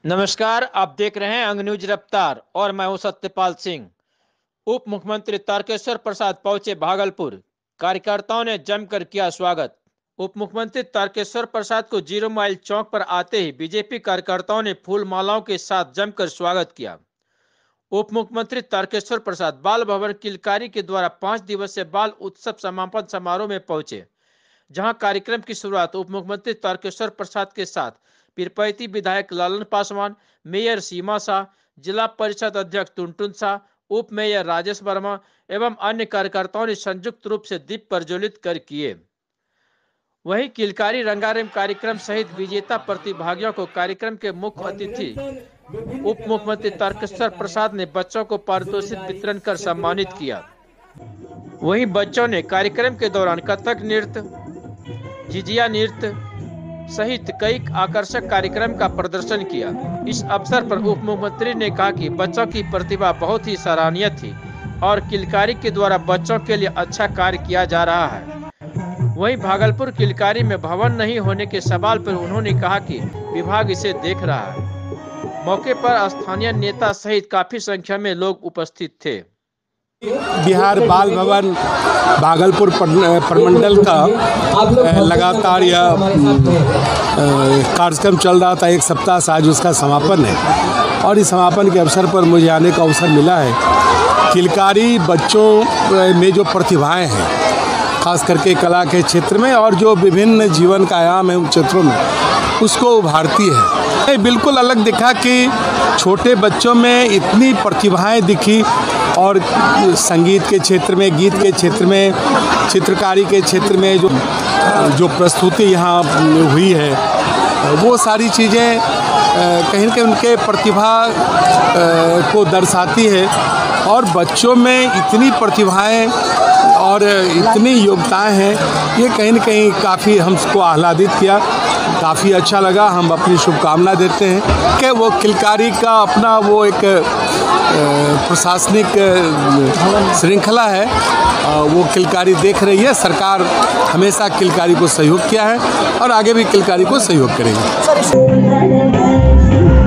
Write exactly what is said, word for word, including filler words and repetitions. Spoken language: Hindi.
नमस्कार, आप देख रहे हैं अंग न्यूज रफ्तार और मैं हूं सत्यपाल सिंह। उप मुख्यमंत्री तारकेश्वर प्रसाद पहुंचे भागलपुर, कार्यकर्ताओं ने जमकर किया स्वागत। उप मुख्यमंत्री तारकेश्वर प्रसाद को जीरो माइल चौक पर आते ही बीजेपी कार्यकर्ताओं ने फूल मालाओं के साथ जमकर स्वागत किया। उप मुख्यमंत्री तारकेश्वर प्रसाद बाल भवन किलकारी के द्वारा पांच दिवसीय बाल उत्सव समापन समारोह में पहुंचे, जहां कार्यक्रम की शुरुआत उप मुख्यमंत्री तारकेश्वर प्रसाद के साथ पीरपैती विधायक लालन पासवान, मेयर सीमा शाह, जिला परिषद अध्यक्ष टुनटुन शाह, उप मेयर राजेश वर्मा एवं अन्य कार्यकर्ताओं ने संयुक्त रूप से दीप प्रज्वलित कर किए। वहीं किलकारी रंगारंग कार्यक्रम सहित विजेता प्रतिभागियों को कार्यक्रम के मुख्य अतिथि उप मुख्यमंत्री तारकेश्वर प्रसाद ने बच्चों को पारितोषिक वितरण कर सम्मानित किया। वहीं बच्चों ने कार्यक्रम के दौरान कथक नृत्य, झिझिया नृत्य सहित कई आकर्षक कार्यक्रम का प्रदर्शन किया। इस अवसर पर उप मुख्यमंत्री ने कहा कि बच्चों की प्रतिभा बहुत ही सराहनीय थी और किलकारी के द्वारा बच्चों के लिए अच्छा कार्य किया जा रहा है। वहीं भागलपुर किलकारी में भवन नहीं होने के सवाल पर उन्होंने कहा कि विभाग इसे देख रहा है। मौके पर स्थानीय नेता सहित काफी संख्या में लोग उपस्थित थे। बिहार बाल भवन भागलपुर प्रमंडल का लगातार यह कार्यक्रम चल रहा था, एक सप्ताह से आज उसका समापन है और इस समापन के अवसर पर मुझे आने का अवसर मिला है। किलकारी बच्चों में जो प्रतिभाएं हैं, खास करके कला के क्षेत्र में और जो विभिन्न जीवन का आयाम है उन क्षेत्रों में, उसको उभारती है। बिल्कुल अलग दिखा कि छोटे बच्चों में इतनी प्रतिभाएं दिखी और संगीत के क्षेत्र में, गीत के क्षेत्र में, चित्रकारी के क्षेत्र में जो जो प्रस्तुति यहाँ हुई है, वो सारी चीज़ें कहीं न कहीं उनके प्रतिभा को दर्शाती है। और बच्चों में इतनी प्रतिभाएं और इतनी योग्यताएं हैं, ये कहीं न कहीं काफ़ी हमको आह्लादित किया, काफ़ी अच्छा लगा। हम अपनी शुभकामना देते हैं कि वो किलकारी का अपना वो एक प्रशासनिक श्रृंखला है, वो किलकारी देख रही है। सरकार हमेशा किलकारी को सहयोग किया है और आगे भी किलकारी को सहयोग करेगी।